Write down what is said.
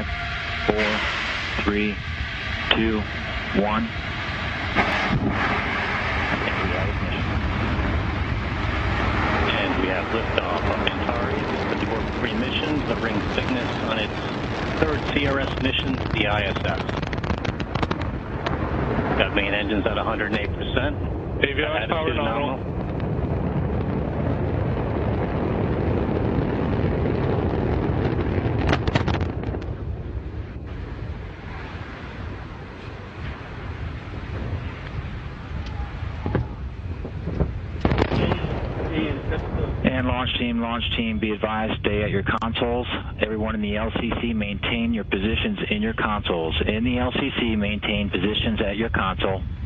5, 4, 3, 2, 1. And we have liftoff of Antares, the tour 3 missions that brings Cygnus on its third CRS mission to the ISS. Got main engines at 108%. Avionics power nominal. And launch team, be advised, stay at your consoles. Everyone in the LCC, maintain your positions in your consoles. In the LCC, maintain positions at your console.